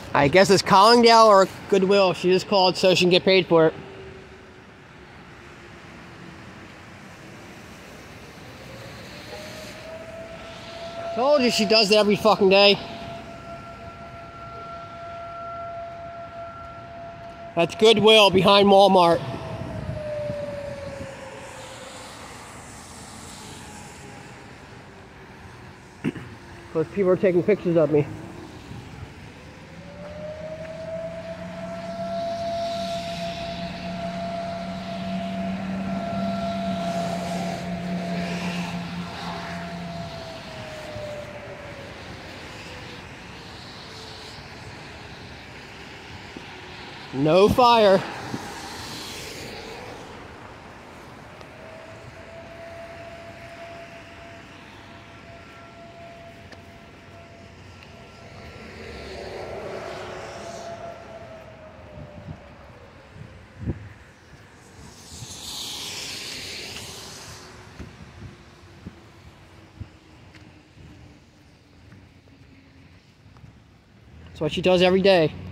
I guess it's Collingdale or Goodwill. She just called so she can get paid for it. Told you she does that every fucking day. That's Goodwill behind Walmart. Because people are taking pictures of me. No fire. That's what she does every day.